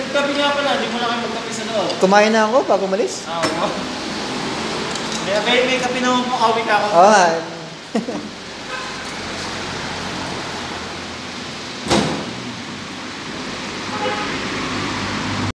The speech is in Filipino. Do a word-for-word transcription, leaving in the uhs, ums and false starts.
Nagkapi nga pala, hindi mo na kayo magkapi sa loob. Kumain na ako bago umalis. Oo. May, may kapi naman po, kawin ka ako. Oo.